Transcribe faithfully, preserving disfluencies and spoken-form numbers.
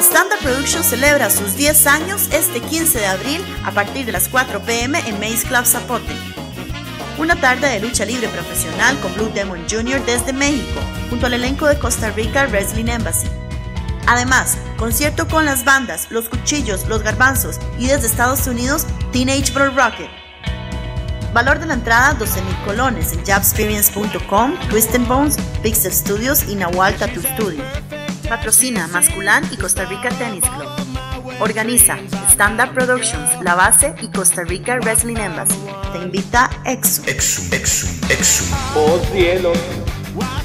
Stand Up Productions celebra sus diez años este quince de abril a partir de las cuatro p m en Maze Club Zapote. Una tarde de lucha libre profesional con Blue Demon junior desde México, junto al elenco de Costa Rica Wrestling Embassy. Además, concierto con las bandas Los Cuchillos, Los Garbanzos y desde Estados Unidos Teenage Bro Rocket. Valor de la entrada doce mil colones en jabsperience punto com, Twist and Bones, Pixel Studios y Nahual Tattoo Studio. Patrocina Masculán y Costa Rica Tennis Club. Organiza Stand Up Productions, La Base y Costa Rica Wrestling Embassy. Te invita Exum. Exum, Exum, Exum. Oh cielos.